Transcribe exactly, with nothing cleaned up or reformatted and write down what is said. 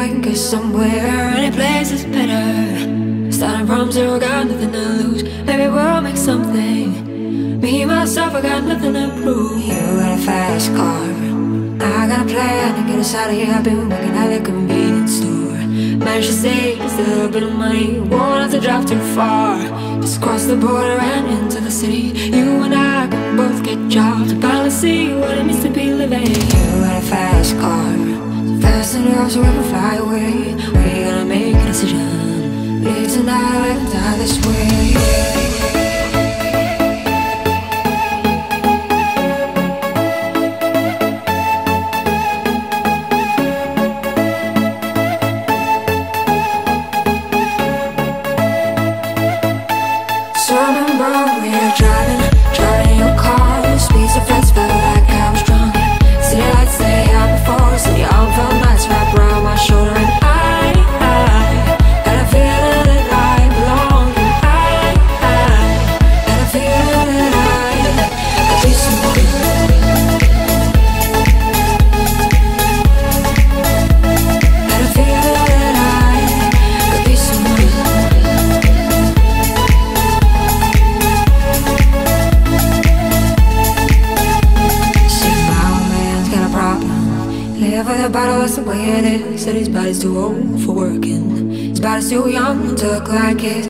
we can get somewhere. Any place is better. Starting from zero, got nothing to lose. Maybe we'll make something. Me, myself, I got nothing to prove. You got a fast car, I got a plan to get us out of here. I've been working at the convenience store. Managed to save just a little bit of money. Won't have to drive too far. Just cross the border and into the city. You and I can both get jobs to finally see what it means to be living. You got a fast car, so fast enough so we can fly away. We're gonna make a decision. Live tonight and die this way. Live with a bottle, that's the way it is. Said his body's too old for working. His body's too young to look like his.